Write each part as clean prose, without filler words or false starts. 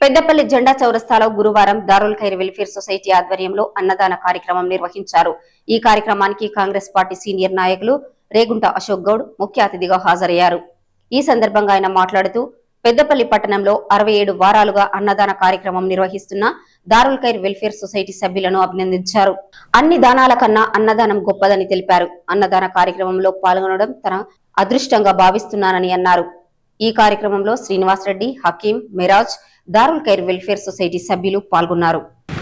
పెద్దపల్లి జెండా చౌరస్తాలో గురువారం దారుల్ ఖైర్ వెల్ఫేర్ సొసైటీ ఆధ్వర్యంలో అన్నదాన కార్యక్రమం నిర్వహించారు. ఈ కార్యక్రమానికి కాంగ్రెస్ పార్టీ సీనియర్ నాయకులు రేగుంట అశోక్ గౌడ్ ముఖ్య అతిథిగా హాజరయ్యారు. ఈ సందర్భంగా ఆయన మాట్లాడుతూ పెద్దపల్లి పట్టణంలో 67 వారాలుగా అన్నదాన కార్యక్రమం నిర్వహిస్తున్న దారుల్ ఖైర్ వెల్ఫేర్ సొసైటీ సభ్యులను అభినందించారు. అన్ని దానాల కన్నా అన్నదానం గొప్పదని తెలిపారు. అన్నదాన కార్యక్రమంలో పాల్గొనడం తన అదృష్టంగా భావిస్తున్నానని అన్నారు. ఈ కార్యక్రమంలో శ్రీనివాస్ రెడ్డి, హకీం, మిరాజ్, దారుల్ ఖైర్ వెల్ఫేర్ సొసైటీ సభ్యులు పాల్గొన్నారు.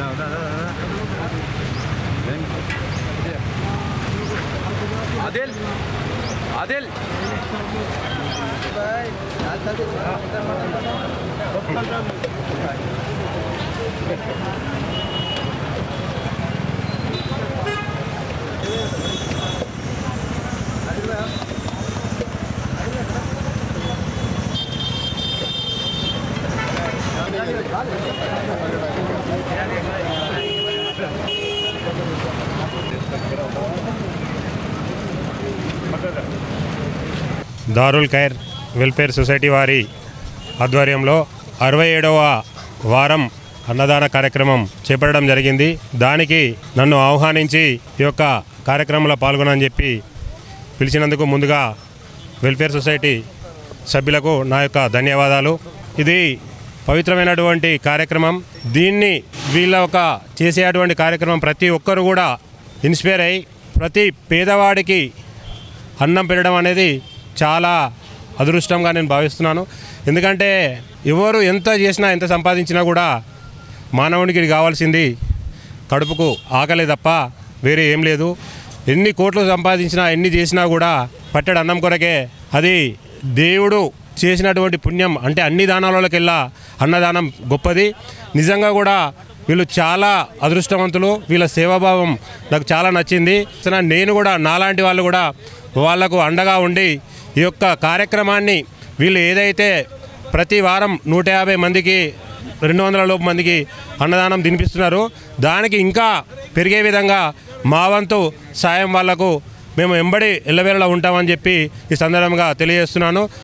దారుల్ ఖైర్ వెల్ఫేర్ సొసైటీ వారి ఆధ్వర్యంలో 67వ వారం అన్నదాన కార్యక్రమం చేపట్టడం జరిగింది. దానికి నన్ను ఆహ్వానించి ఈ యొక్క కార్యక్రమంలో పాల్గొనని చెప్పి పిలిచినందుకు ముందుగా వెల్ఫేర్ సొసైటీ సభ్యులకు నా యొక్క ధన్యవాదాలు. ఇది పవిత్రమైనటువంటి కార్యక్రమం. దీన్ని వీళ్ళ ఒక చేసేటువంటి కార్యక్రమం ప్రతి ఒక్కరు కూడా ఇన్స్పైర్ అయ్యి ప్రతి పేదవాడికి అన్నం పెట్టడం అనేది చాలా అదృష్టంగా నేను భావిస్తున్నాను. ఎందుకంటే ఎవరు ఎంత చేసినా ఎంత సంపాదించినా కూడా మానవునికి కావాల్సింది కడుపుకు ఆకలే తప్ప వేరే ఏం లేదు. ఎన్ని కోట్లు సంపాదించినా ఎన్ని చేసినా కూడా పట్టెడు అన్నం కొరకే. అది దేవుడు చేసినటువంటి పుణ్యం. అంటే అన్ని దానాలకెల్లా అన్నదానం గొప్పది. నిజంగా కూడా వీళ్ళు చాలా అదృష్టవంతులు. వీళ్ళ సేవాభావం నాకు చాలా నచ్చింది. నేను కూడా నాలాంటి వాళ్ళు కూడా వాళ్లకు అండగా ఉండి ఈ యొక్క కార్యక్రమాన్ని వీళ్ళు ఏదైతే ప్రతి వారం 150 మందికి 200 లోపు మందికి అన్నదానం తినిపిస్తున్నారు, దానికి ఇంకా పెరిగే విధంగా మా వంతు సాయం వాళ్లకు మేము ఎంబడి ఎల్లవేళలా ఉంటామని చెప్పి ఈ సందర్భంగా తెలియజేస్తున్నాను.